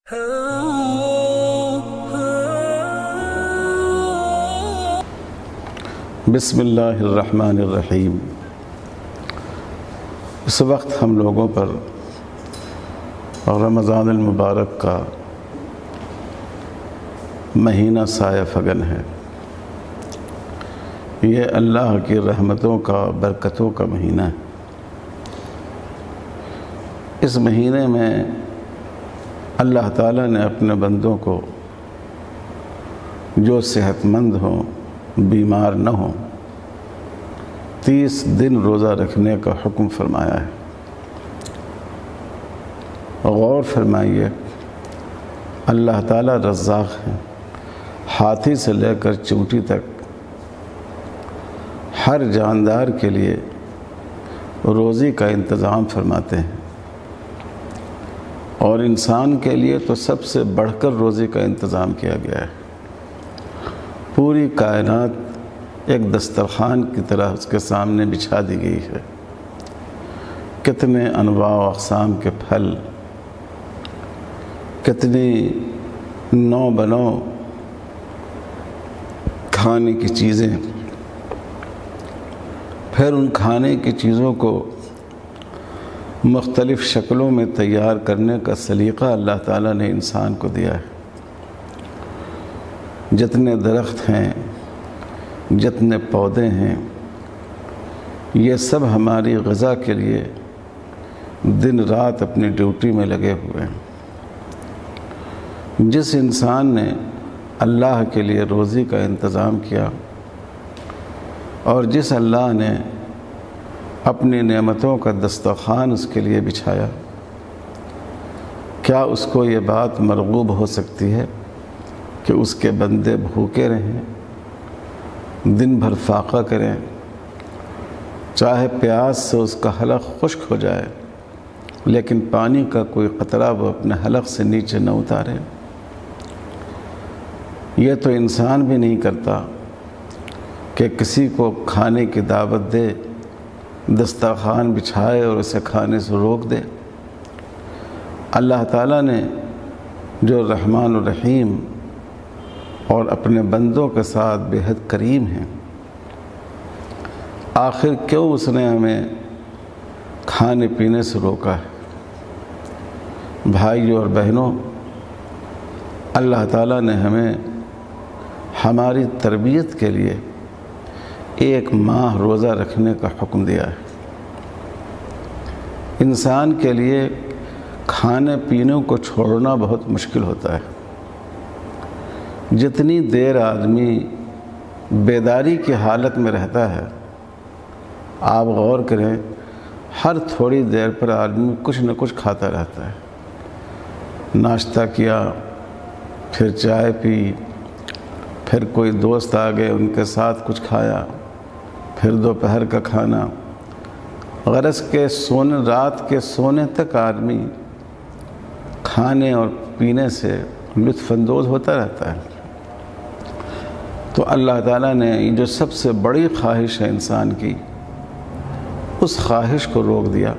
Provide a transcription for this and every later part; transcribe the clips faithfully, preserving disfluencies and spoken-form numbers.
بسم اللہ الرحمن الرحیم۔ اس وقت ہم لوگوں پر رمضان المبارک کا مہینہ سایہ فگن ہے۔ یہ اللہ کی رحمتوں کا، برکتوں کا مہینہ ہے۔ اس مہینے میں اللہ تعالیٰ نے اپنے بندوں کو جو صحت مند ہوں، بیمار نہ ہوں، تیس دن روزہ رکھنے کا حکم فرمایا ہے۔ غور فرمائیے، اللہ تعالیٰ رزاق ہے۔ ہاتھی سے لے کر چونٹی تک ہر جاندار کے لیے روزی کا انتظام فرماتے ہیں، اور انسان کے لیے تو سب سے بڑھ کر روزی کا انتظام کیا گیا ہے۔ پوری کائنات ایک دسترخوان کی طرح اس کے سامنے بچھا دی گئی ہے۔ کتنے انواع و اقسام کے پھل، کتنی نو بنو کھانے کی چیزیں، پھر ان کھانے کی چیزوں کو مختلف شکلوں میں تیار کرنے کا سلیقہ اللہ تعالیٰ نے انسان کو دیا ہے۔ جتنے درخت ہیں، جتنے پودے ہیں، یہ سب ہماری غذا کے لیے دن رات اپنی ڈیوٹی میں لگے ہوئے ہیں۔ جس انسان نے اللہ کے لیے روزی کا انتظام کیا، اور جس اللہ نے اپنی نعمتوں کا دسترخوان اس کے لیے بچھایا، کیا اس کو یہ بات مرغوب ہو سکتی ہے کہ اس کے بندے بھوکے رہیں، دن بھر فاقہ کریں، چاہے پیاس سے اس کا حلق خشک ہو جائے لیکن پانی کا کوئی قطرہ وہ اپنے حلق سے نیچے نہ اتارے؟ یہ تو انسان بھی نہیں کرتا کہ کسی کو کھانے کی دعوت دے، دسترخوان بچھائے اور اسے کھانے سے روک دے۔ اللہ تعالیٰ نے جو رحمان الرحیم اور اپنے بندوں کے ساتھ بے حد کریم ہیں، آخر کیوں اس نے ہمیں کھانے پینے سے روکا ہے؟ بھائیوں اور بہنوں، اللہ تعالیٰ نے ہمیں ہماری تربیت کے لیے ایک ماہ روزہ رکھنے کا حکم دیا ہے۔ انسان کے لیے کھانے پینے کو چھوڑنا بہت مشکل ہوتا ہے۔ جتنی دیر آدمی بیداری کی حالت میں رہتا ہے، آپ غور کریں، ہر تھوڑی دیر پر آدمی کچھ نہ کچھ کھاتا رہتا ہے۔ ناشتہ کیا، پھر چائے پی، پھر کوئی دوست آ گئے ان کے ساتھ کچھ کھایا، پھر دوپہر کا کھانا۔ غرض کے سونے رات کے سونے تک آدمی کھانے اور پینے سے لطف اندوز ہوتا رہتا ہے۔ تو اللہ تعالیٰ نے جو سب سے بڑی خواہش ہے انسان کی، اس خواہش کو روک دیا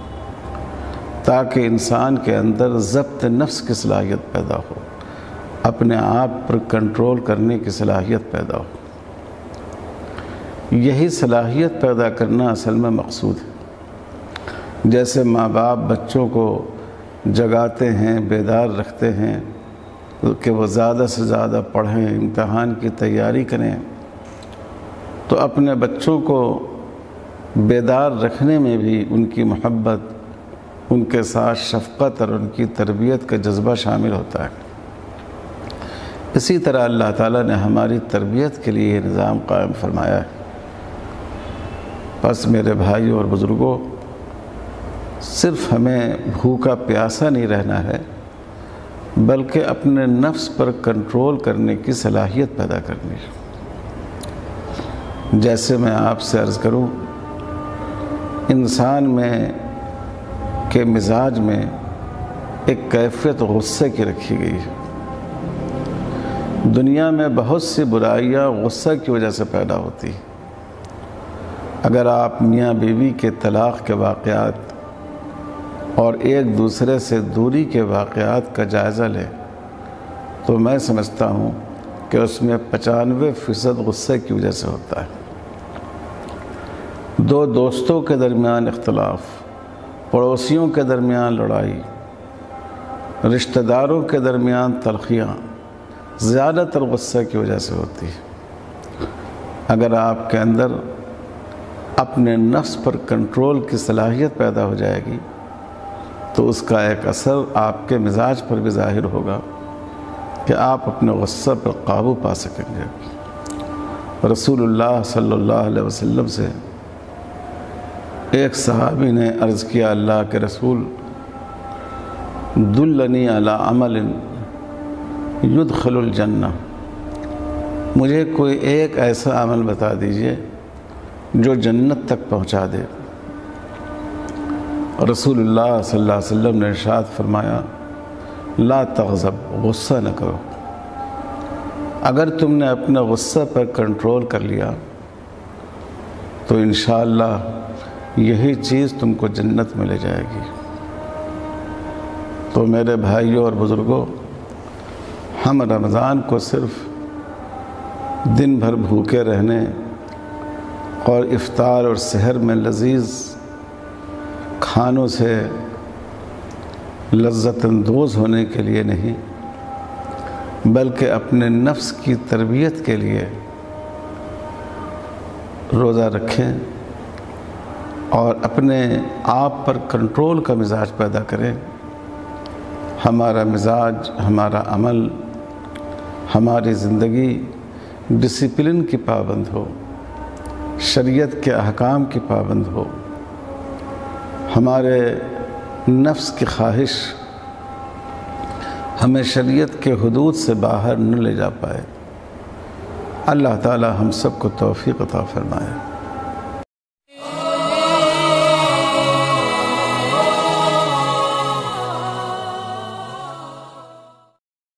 تاکہ انسان کے اندر ضبط نفس کی صلاحیت پیدا ہو، اپنے آپ پر کنٹرول کرنے کی صلاحیت پیدا ہو۔ یہی صلاحیت پیدا کرنا اصل میں مقصود ہے۔ جیسے ماں باپ بچوں کو جگاتے ہیں، بیدار رکھتے ہیں کہ وہ زیادہ سے زیادہ پڑھیں، امتحان کی تیاری کریں، تو اپنے بچوں کو بیدار رکھنے میں بھی ان کی محبت، ان کے ساتھ شفقت اور ان کی تربیت کا جذبہ شامل ہوتا ہے۔ اسی طرح اللہ تعالیٰ نے ہماری تربیت کے لیے یہ نظام قائم فرمایا ہے۔ بس میرے بھائیوں اور بزرگوں، صرف ہمیں بھوکا پیاسا نہیں رہنا ہے، بلکہ اپنے نفس پر کنٹرول کرنے کی صلاحیت پیدا کرنی ہے۔ جیسے میں آپ سے عرض کروں، انسان میں کے مزاج میں ایک کیفیت غصے کی رکھی گئی ہے۔ دنیا میں بہت سی برائیاں غصہ کی وجہ سے پیدا ہوتی ہیں۔ اگر آپ میاں بیوی کے طلاق کے واقعات اور ایک دوسرے سے دوری کے واقعات کا جائزہ لے تو میں سمجھتا ہوں کہ اس میں پچانوے فیصد غصے کی وجہ سے ہوتا ہے۔ دو دوستوں کے درمیان اختلاف، پڑوسیوں کے درمیان لڑائی، رشتہ داروں کے درمیان تلخیاں زیادہ تر غصے کی وجہ سے ہوتی ہے۔ اگر آپ کے اندر اپنے نفس پر کنٹرول کی صلاحیت پیدا ہو جائے گی تو اس کا ایک اثر آپ کے مزاج پر بھی ظاہر ہوگا کہ آپ اپنے غصہ پر قابو پا سکیں گے۔ رسول اللہ صلی اللہ علیہ وسلم سے ایک صحابی نے عرض کیا، اللہ کے رسول، دلنی علی عمل یدخل الجنہ، مجھے کوئی ایک ایسا عمل بتا دیجئے جو جنت تک پہنچا دے۔ رسول اللہ صلی اللہ علیہ وسلم نے ارشاد فرمایا، لا تغضب، غصہ نہ کرو۔ اگر تم نے اپنے غصہ پر کنٹرول کر لیا تو انشاءاللہ یہی چیز تم کو جنت میں لے جائے گی۔ تو میرے بھائیوں اور بزرگوں، ہم رمضان کو صرف دن بھر بھوکے رہنے اور افطار اور سحر میں لذیذ کھانوں سے لذت اندوز ہونے کے لیے نہیں، بلکہ اپنے نفس کی تربیت کے لیے روزہ رکھیں اور اپنے آپ پر کنٹرول کا مزاج پیدا کریں۔ ہمارا مزاج، ہمارا عمل، ہماری زندگی ڈسپلن کی پابند ہو، شریعت کے احکام کی پابند ہو، ہمارے نفس کی خواہش ہمیں شریعت کے حدود سے باہر نہ لے جا پائے۔ اللہ تعالی ہم سب کو توفیق عطا فرمائے۔